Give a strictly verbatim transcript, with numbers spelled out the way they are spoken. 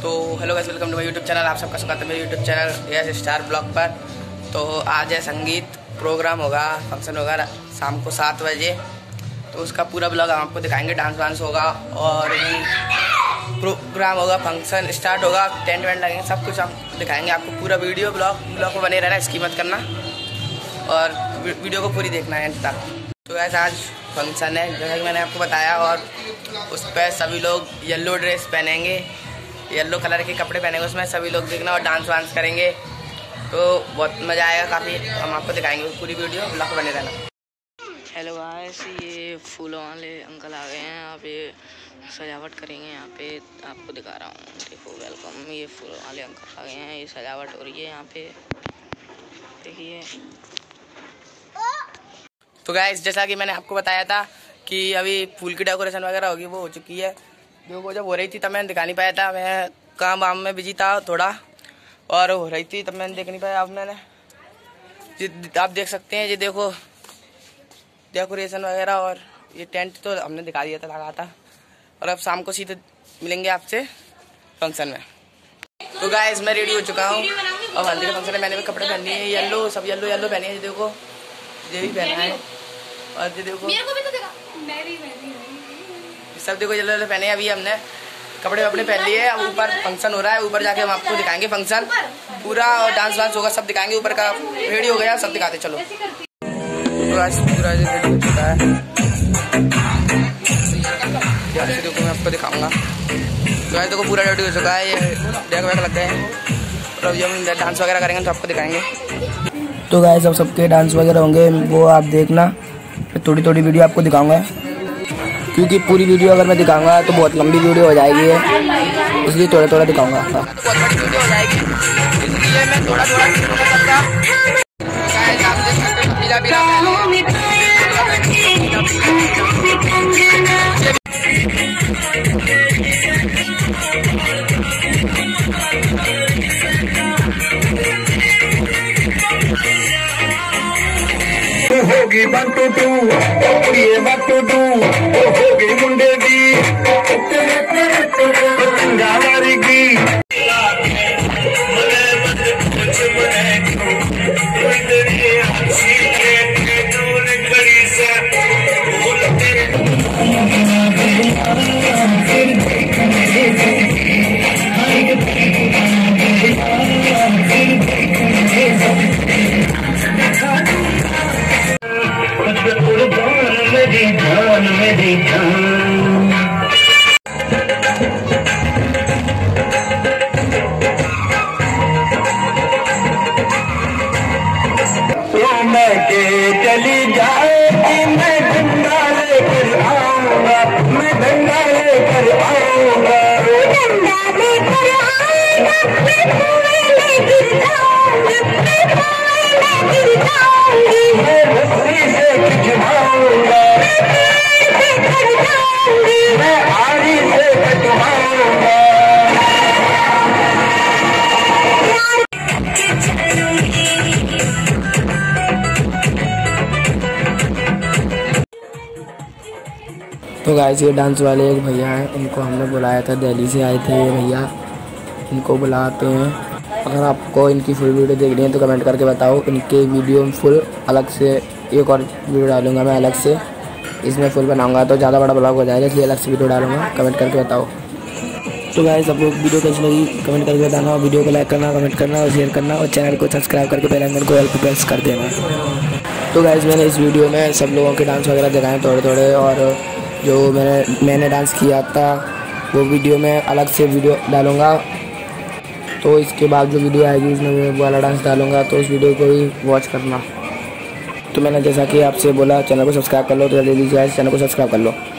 तो hello guys, welcome to my YouTube channel. आप सबका स्वागत है मेरे YouTube channel yes star blog पर। तो आज है संगीत प्रोग्राम होगा, फंक्शन होगा शाम को सात बजे। तो उसका पूरा ब्लॉग हम आपको दिखाएंगे। डांस वांस होगा और भी प्रोग्राम होगा, फंक्शन स्टार्ट होगा, टेंट वेंट लगेंगे, सब कुछ हम दिखाएंगे आपको। पूरा वीडियो ब्लॉग ब्लॉग को बने रहना, इसकी मत करना और वीडियो को पूरी देखना है एंड तक। तो गाइस आज फंक्शन है जैसा कि मैंने आपको बताया, और उस पर सभी लोग येलो ड्रेस पहनेंगे, येलो कलर के कपड़े पहनेंगे, उसमें सभी लोग देखना और डांस वांस करेंगे। तो बहुत मज़ा आएगा, काफ़ी हम आपको दिखाएंगे पूरी वीडियो, ब्लॉग को बने रहना। हेलो गाइस, ये फूलों वाले अंकल आ गए हैं, यहाँ पे सजावट करेंगे। यहाँ पे आपको दिखा रहा हूँ, देखो वेलकम। ये फूलों वाले अंकल आ गए हैं, ये सजावट हो रही है यहाँ पे, देखिए। तो गाइस जैसा कि मैंने आपको बताया था कि अभी फूल की डेकोरेशन वगैरह होगी, वो हो चुकी है। जो वो जब हो रही थी तब मैंने दिखा नहीं पाया था, मैं काम वाम में बिजी था थोड़ा, और हो रही थी तब मैंने देख नहीं पाया। अब मैंने आप देख सकते हैं, ये देखो डेकोरेशन वगैरह, और ये टेंट तो हमने दिखा दिया था, लगा था। और अब शाम को सीधे मिलेंगे आपसे फंक्शन में। तो गाइस मैं रेडी हो चुका हूँ, और हल्दी का फंक्शन है, मैंने भी कपड़े पहन लिए येलो, सब येलो येलो पहने हैं। ये देखो ये भी पहना है, और ये देखो सब देखो येलो येलो पहने हैं। अभी हमने कपड़े वपड़े पहन लिए, अब ऊपर फंक्शन हो रहा है, ऊपर जाके हम आपको दिखाएंगे फंक्शन पूरा, और डांस वांस होगा, सब दिखाएंगे। ऊपर का रेडी हो गया, सब दिखाते चलो। पूरा पूरा रेडी हो चुका है, देखो मैं आपको दिखाऊंगा। तो आज देखो पूरा रेडी हो चुका है, ये डेक वेक लग गए हैं, और अब हम डांस वगैरह करेंगे तो आपको दिखाएंगे। तो गाइस अब सबके डांस वगैरह होंगे, वो आप देखना। थोड़ी थोड़ी वीडियो आपको दिखाऊंगा, क्योंकि पूरी वीडियो अगर मैं दिखाऊंगा तो बहुत लंबी वीडियो हो जाएगी, इसलिए थोड़ा थोड़ा दिखाऊंगा। बहुत बड़ी वीडियो हो जाएगी, इसलिए मैं थोड़ा थोड़ा दिखाऊंगा। होगी वन टू टू, ये वन टू टू, होगी मुंडे दी गंगावारी की। चली जाएगी मैं डंडा लेकर आऊंगा, मैं डंडा लेकर आऊंगा, डंडा लेकर आऊंगा, मैं कुएं में गिर जाऊंगा, मैं कुएं में गिर जाऊंगी, मैं रस्सी से खिंचवाऊंगा, मैं पेड़ से चढ़ जाऊंगी, मैं आरी से कटवाऊंगा। तो गाइस ये डांस वाले एक भैया हैं, इनको हमने बुलाया था, दिल्ली से आए थे ये भैया, इनको बुलाते हैं। अगर आपको इनकी फुल वीडियो देखनी है तो कमेंट करके बताओ, इनके वीडियो फुल अलग से एक और वीडियो डालूंगा मैं अलग से, इसमें फुल बनाऊंगा तो ज़्यादा बड़ा ब्लॉग हो जाएगा, इसलिए अलग से वीडियो डालूंगा, कमेंट करके बताओ। तो गाइस सब लोग वीडियो कैसी लगी कमेंट करके बताना, और वीडियो को लाइक करना, कमेंट करना और शेयर करना, और चैनल को सब्सक्राइब करके बेल आइकन को ऑल पे प्रेस कर देना। तो गाइस मैंने इस वीडियो में सब लोगों के डांस वगैरह दिखाए थोड़े थोड़े, और जो मैंने मैंने डांस किया था वो वीडियो में अलग से वीडियो डालूंगा। तो इसके बाद जो वीडियो आएगी उसमें मैं वो वाला डांस डालूंगा, तो उस वीडियो को भी वॉच करना। तो मैंने जैसा कि आपसे बोला चैनल को सब्सक्राइब कर लो, तो जल्दी से चैनल को सब्सक्राइब कर लो।